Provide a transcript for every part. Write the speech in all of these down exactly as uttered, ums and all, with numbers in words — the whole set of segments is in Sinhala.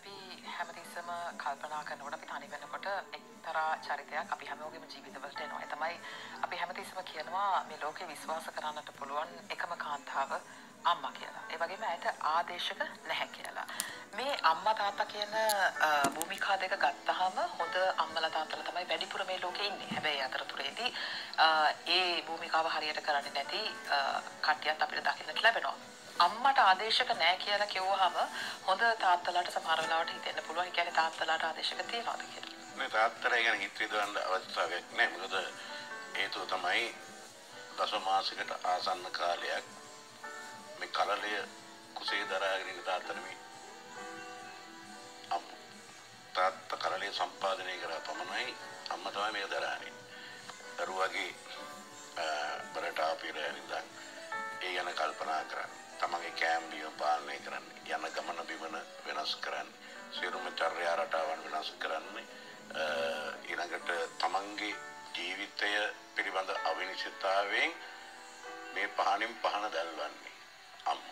අපි හැමතිස්සම කල්පනා කරනකොට අපි තනි වෙනකොට එක්තරා චරිතයක් අපි හැමෝගෙම ජීවිතවලට එනවා. ඒ තමයි අපි හැමතිස්සම කියනවා මේ ලෝකේ විශ්වාස කරන්නට පුළුවන් එකම කාන්තාව අම්මා කියලා. ඒ වගේම ඇයට ආදේශක නැහැ කියලා. මේ අම්මා තාත්තා කියන භූමිකා දෙක ගත්තාම හොඳ අම්මලා තාත්තලා තමයි වැඩිපුර මේ ලෝකේ ඉන්නේ. හැබැයි අතරතුරේදී ඒ භූමිකාව හරියට කරන්නේ නැති කට්ටියත් අපිට දකින්නට ලැබෙනවා. අම්මට ආදේශක නැහැ කියලා කිව්වහම හොඳ තාත්තලාට සමහර වෙලාවට හිතෙන්න පුළුවන්. ඒ කියන්නේ තාත්තලාට ආදේශක තියනවාද කියලා. මේ තාත්තලා ගැන හිත විදවන්න අවස්ථාවක් නැහැ. මොකද හේතුව තමයි දස මාසයකට ආසන්න කාලයක් මේ කලලය කුසේ දරාගෙන ඉන්න තාත්තලා මේ අම්මා තාත්තා කලලය සම්පාදනය කරා පමණයි අම්මා තමයි මේක දරාගෙන ඉන්නේ. දරුවගේ බරට ආපිරෙන් ඉඳන් ඒ ගැන කල්පනා කරන්නේ. තමගේ කැම්බිය පාලනය කරන්නේ යන ගමන බිමන වෙනස් කරන්නේ සියලුම චර්යා රටාවන් වෙනස් කරන්නේ ඊළඟට තමන්ගේ ජීවිතය පිළිබඳ අවිනිශ්චිතතාවයෙන් මේ පහනින් පහන දැල්වන්නේ අම්මා.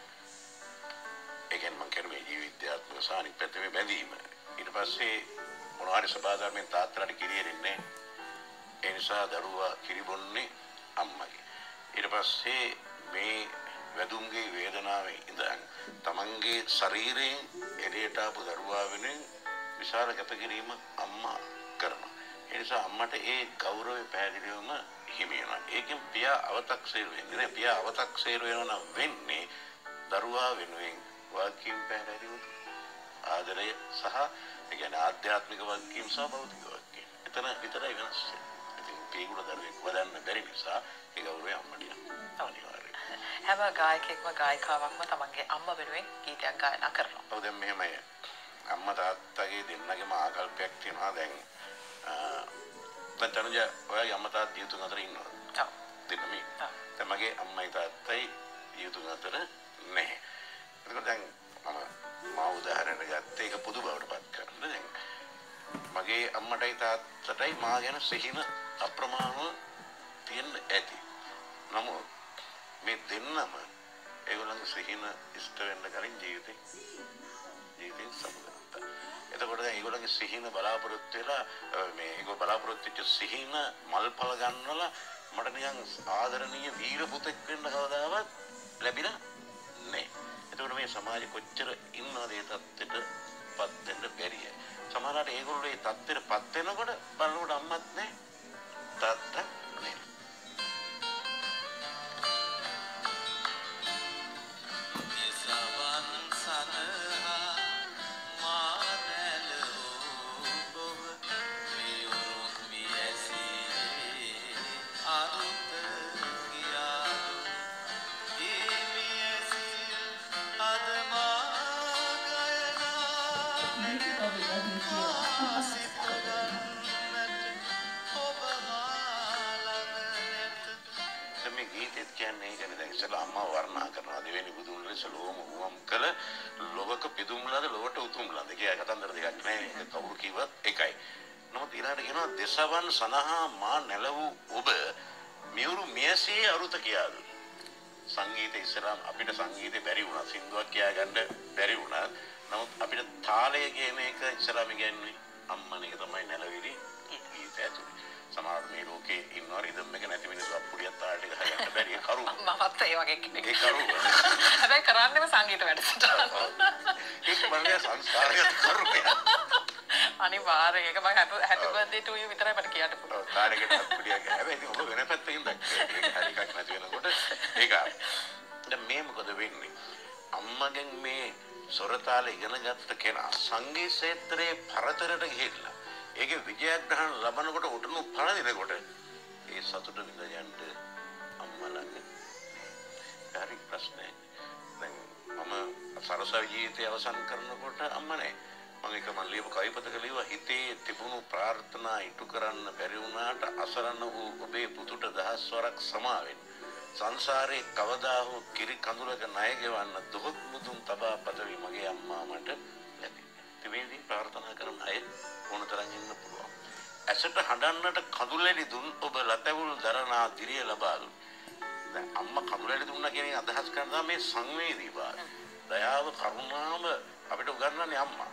ඒ කියන්නේ මම කියන්නේ ජීවිතාත්මක සානික් පැත්තේ බැඳීම. ඊට පස්සේ මොනවා හරි සබාධර්මෙන් තාත්තලාට කිරියෙන්නේ ඒ නිසා දරුවා කිරිබොන්නේ අම්මගේ. ඊට පස්සේ මේ වැදුම්ගේ වේදනාවේ ඉඳන් තමන්ගේ ශරීරයෙන් එළියට ආපු දරුවා වෙනුවෙන් විශාල කැපකිරීම අම්මා කරනවා. ඒ නිසා අම්මට ඒ ගෞරවය පැහැදිලිවම හිමි වෙනවා. ඒකෙන් පියා අවතක්සේරු වෙන්නේ නැහැ. පියා අවතක්සේරු වෙනවා නම් වෙන්නේ දරුවා වෙනුවෙන් වාක්‍යයෙන් පැහැදිලිව ආදරය සහ ඒ කියන්නේ ආධ්‍යාත්මික වාක්‍යයෙන් සහ භෞතික වාක්‍යයෙන්. එතන විතරයි වෙනස් වෙන්නේ. ඉතින් පීගුණ දරුවෙක් වදන්න බැරි නිසා ඒ ගෞරවය අම්මට යනවා. හැම ගායකයෙක්ම ගායිකාවක්ම තමන්ගේ අම්මා වෙනුවෙන් ගීතයක් ගායනා කරනවා. ඔව් දැන් මෙහෙමයි. අම්මා තාත්තගේ දෙන්නගේම ආකල්පයක් තියෙනවා දැන්. දැන් තනුජ ඔයගේ අම්මා තාත්තා දියුතුන් අතර ඉන්නවා. ඔව්. දෙන්නම ඉන්නවා. දැන් මගේ අම්මයි තාත්තයි දියුතුන් අතර නැහැ. ඒක දැන් මම මා උදාහරණ ගත්ත එක පොදු බවට පත් කරන්න. දැන් මගේ අම්මටයි තාත්තටයි මා ගැන සිහින අප්‍රමාණව තියෙන්න ඇති. නමුත් මේ දෙන්නම ඒගොල්ලන්ගේ සිහින ඉෂ්ට වෙන්න කලින් ජීවිතේ ජීවිතේ සමුගත්තා. එතකොට දැන් ඒගොල්ලන්ගේ සිහින බලාපොරොත්තු වෙලා මේ ඒගොල්ලෝ බලාපොරොත්තු වෙච්ච සිහින මල්පල ගන්නවලා මට නිකන් ආදරණීය වීර පුතෙක් වෙන්න කවදාවත් ලැබිලා නැහැ. එතකොට මේ සමාජෙ කොච්චර ඉන්නවද ඒ තත්ත්වෙටපත් වෙන්න බැරිය. සමහරවිට ඒගොල්ලෝ මේ තත්ත්වෙටපත් වෙනකොට බලනකොට අම්මත් නැහැ තාත්තා නැහැ. අම්මා වර්ණනා කරනවා දෙවෙනි බුදුන් වහන්සේ ලෝම වුවම් කළ ලොවක පිදුම්ලද ලොවට උතුම්ලද කිය කතන්දර දෙකක් නෑ කවුරු කිව්වත් එකයි. නමුත් ඊළඟට කියනවා දසවන් සනහා මා නැලවූ ඔබ මියුරු මියසේ අරුත කියාද. සංගීතය ඉස්සරහම අපිට සංගීතේ බැරි වුණා සින්දුවක් කියා ගන්න බැරි වුණා. නමුත් අපිට තාලය කියන එක ඉස්සරහම කියන්නේ අම්මනේ තමයි නැලවිලි ගීතය ඇතුලේ. සමහර මේ ලෝකේ ඉන්නවා රිද්ම් එක නැති මිනිස්සු අප්පුඩියක් තාලට ගහන්න බැරි ඒ කරු. මමත් ඒ වගේ කෙනෙක්. ඒ කරු. හැබැයි කරන්නේම සංගීත වැඩසටහන. ඒක මන්නේ සංස්කාරයක් කරුනේ. අනිවාර්යෙන් ඒක මම හැපි බර්ත්ඩේ ටු යූ විතරයි මට කියන්න පුළුවන්. ඔව් තාලෙකට අප්පුඩියක් හැබැයි ඉතින් ඔබ වෙන පැත්තකින් දැක්කේ. ඒක හරි එකක් නැති වෙනකොට ඒක. දැන් මේ මොකද වෙන්නේ? අම්මගෙන් මේ සොරතාල ඉගෙන ගත්ත කෙනා සංගීත ක්ෂේත්‍රයේ පරතරට ගිහිල්ලා ඒකේ විජයග්‍රහණ ලබනකොට උටුණු පළදිනකොට ඒ සතුට විඳ යන්න අම්මා ළඟ හරි ප්‍රශ්නේ. දැන් මම සරසවි ජීවිතය අවසන් කරනකොට අම්මා නැහැ. මම එක මම ලියපු කවිපතක ලියුවා හිතේ තිබුණු ප්‍රාර්ථනා ඉටු කරන්න බැරි වුණාට අසරණ වූ ඔබේ පුතුට දහස් වරක් සමාවෙන්න. සංසාරේ කවදා හෝ කිරි කඳුලක ණය ගෙවන්න දුහොත් මුදුන් තබා පදවි මගේ අම්මා මට ලැබි. තිබෙදී ප්‍රාර්ථනා කරන අය ඕනතරම් ඉන්න පුළුවන්. ඇසට හඬන්නට කඳුලැලි දුන් ඔබ ලතවුල් දරනා දිරිය ලබා දුන්. දැන් අම්මා කඳුලැලි දුන්නා කියන අදහස් කරනවා මේ සංවේදී භාවය. දයාව කරුණාව අපිට උගන්වන්නේ අම්මා.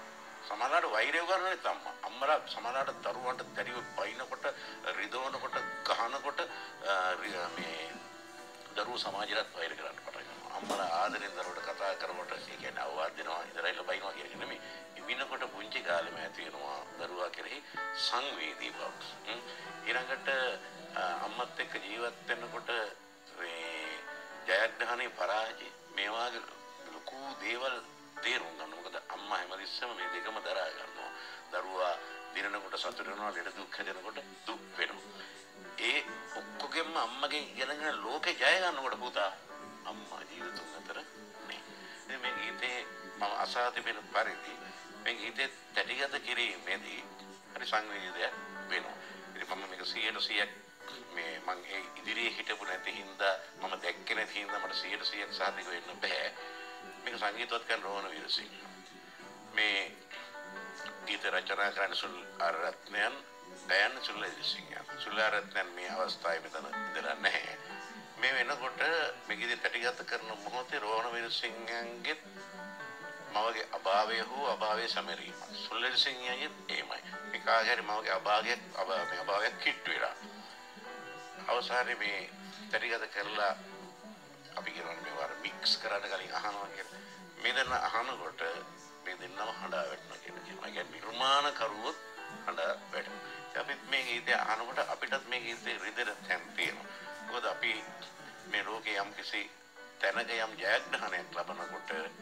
සමහරවිට වෛරය කරන්නේ අම්මා. අම්මලා සමහරවිට දරුවන්ට දැරිව බයිනකොට, රිදවනකොට, ගහනකොට මේ දරුවෝ සමාජයට වෛර කරන්න පටන් ගන්නවා. අම්මලා ආදරෙන් දරුවට කතා කරනකොට ඒ කියන්නේ අවවාද දෙනවා, ඉදරයිල බයිනවා කියන එක නෙමෙයි. ඉවිනකොට පුංචි කාලෙම ඇති වෙනවා දරුවා කෙරෙහි සංවේදී බවක්. ඊළඟට අම්මත් එක්ක ජීවත් වෙනකොට මේ ජයග්‍රහණේ පරාජය මේ වගේ ලොකු දේවල් තේරුම් ගන්න. මොකද අම්මා හැමතිස්සෙම මේ දෙකම දරා ගන්නවා. දරුවා දිනනකොට සතුට වෙනවා, ලෙඩ දුක් හැදෙනකොට දුක් වෙනවා. ඒ ඔක්කොගෙම අම්මගෙන් ඉගෙනගෙන ලෝකේ ජය ගන්නකොට පුතා අම්මා ජීවිතුන් අතර නේ. මේ ගීතේ මම අසා තිබෙන පරිදි මේ ගීතේ තැටිගත කිරීමේදී හරි සංවේදීයක් වෙනවා. ඉතින් මම මේක සියයට සියයක් මේ මම ඒ ඉදිරියේ හිටපු නැති හින්දා මම දැක්කේ නැති හින්දා මට සියයට සියයක් සාධක වෙන්න බෑ. මේක සංගීතවත් කරන රෝහණ වීරසිංහ. මේ ගීත රචනා කරන සුල් ආරත්නයන් ගයන සුල් වීරසිංහ. සුල් ආරත්නයන් මේ අවස්ථාවේ මෙතන ඉඳලා නැහැ. මේ වෙනකොට මේ ගීත තැටිගත කරන මොහොතේ රෝහණ වීරසිංහගේ මවගේ අභාවය හෝ අභාවයේ සමරීම. සුල් වීරසිංහයේ එයිමයි. මේ කාගේරි මවගේ අභාවයක් අභාවයේ අභාවයක් කිට්ටු වෙලා. අවසානයේ මේ තැටිගත කරලා අපි කියනවා මේ වර මික්ස් කරන්න කලින් අහනවා කියලා. මේ දෙන්න අහනකොට මේ දෙන්නම හඬා වැටෙනවා කියන එක. මම කියන්නේ නිර්මාණකරුවොත් හඬා වැටෙනවා. අපිත් මේ ගීතය අහනකොට අපිටත් මේ ගීතේ රිදෙන තැන් තියෙනවා. මොකද අපි මේ ලෝකේ යම් කිසි තැනක යම් ජයග්‍රහණයක් ලබනකොට